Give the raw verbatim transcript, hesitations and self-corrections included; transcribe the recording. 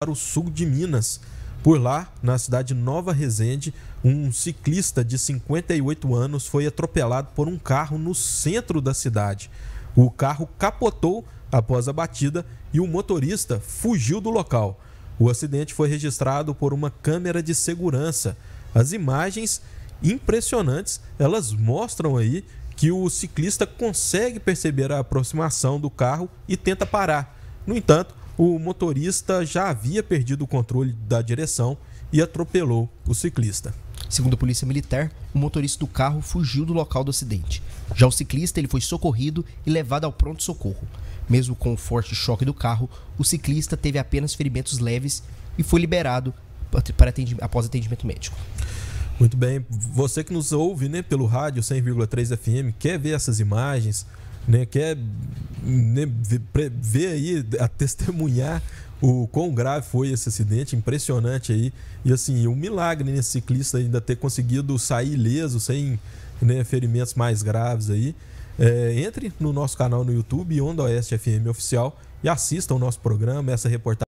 para o sul de Minas. Por lá, na cidade de Nova Resende, um ciclista de cinquenta e oito anos foi atropelado por um carro no centro da cidade. O carro capotou após a batida e o motorista fugiu do local. O acidente foi registrado por uma câmera de segurança. As imagens impressionantes, elas mostram aí que o ciclista consegue perceber a aproximação do carro e tenta parar. No entanto, o motorista já havia perdido o controle da direção e atropelou o ciclista. Segundo a polícia militar, o motorista do carro fugiu do local do acidente. Já o ciclista ele foi socorrido e levado ao pronto-socorro. Mesmo com o forte choque do carro, o ciclista teve apenas ferimentos leves e foi liberado para atendi- após atendimento médico. Muito bem, você que nos ouve, né, pelo rádio cem vírgula três F M, quer ver essas imagens, né, quer né, ver, ver aí, a testemunhar o quão grave foi esse acidente, impressionante aí. E assim, um milagre nesse ciclista ainda ter conseguido sair ileso, sem né, ferimentos mais graves aí. É, entre no nosso canal no YouTube, Onda Oeste F M Oficial, e assista o nosso programa, essa reportagem.